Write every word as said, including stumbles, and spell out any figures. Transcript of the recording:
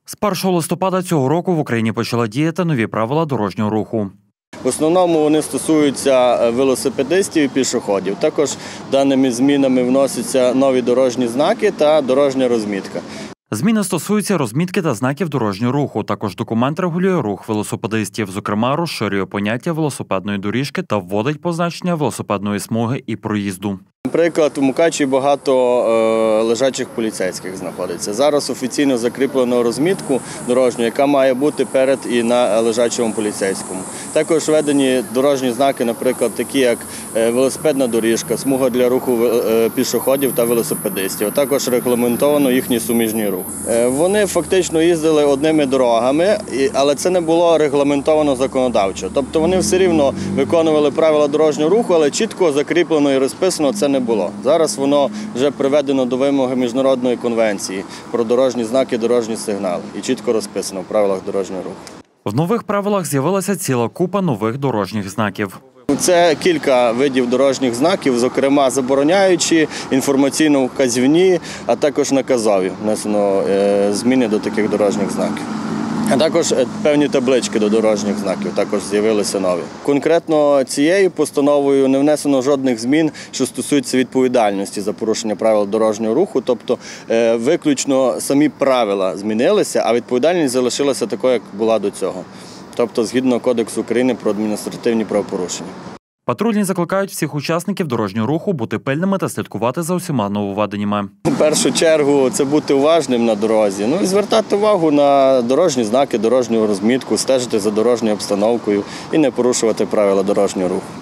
З першого листопада цього року в Україні почали діяти нові правила дорожнього руху. В основному вони стосуються велосипедистів і пішоходів. Також даними змінами вносяться нові дорожні знаки та дорожня розмітка. Зміни стосуються розмітки та знаків дорожнього руху. Також документ регулює рух велосипедистів. Зокрема, розширює поняття велосипедної доріжки та вводить позначення велосипедної смуги і проїзду. Наприклад, у Мукачеві багато е, лежачих поліцейських знаходиться. Зараз офіційно закріплено розмітку дорожню, яка має бути перед і на лежачому поліцейському. Також введені дорожні знаки, наприклад, такі як велосипедна доріжка, смуга для руху е, пішоходів та велосипедистів. А також регламентовано їхній суміжний рух. Е, вони фактично їздили одними дорогами, але це не було регламентовано законодавчо. Тобто вони все рівно виконували правила дорожнього руху, але чітко закріплено і розписано це не було. Зараз воно вже приведено до вимоги Міжнародної конвенції про дорожні знаки, дорожні сигнали і чітко розписано в правилах дорожнього руху. В нових правилах з'явилася ціла купа нових дорожніх знаків. Це кілька видів дорожніх знаків, зокрема забороняючі, інформаційно-вказівні, а також наказові. Внесено зміни до таких дорожніх знаків. А також певні таблички до дорожніх знаків також з'явилися нові. Конкретно цією постановою не внесено жодних змін, що стосуються відповідальності за порушення правил дорожнього руху. Тобто виключно самі правила змінилися, а відповідальність залишилася такою, як була до цього. Тобто згідно Кодексу України про адміністративні правопорушення. Патрульні закликають всіх учасників дорожнього руху бути пильними та слідкувати за усіма нововведеннями. У першу чергу це бути уважним на дорозі, ну і звертати увагу на дорожні знаки, дорожню розмітку, стежити за дорожньою обстановкою і не порушувати правила дорожнього руху.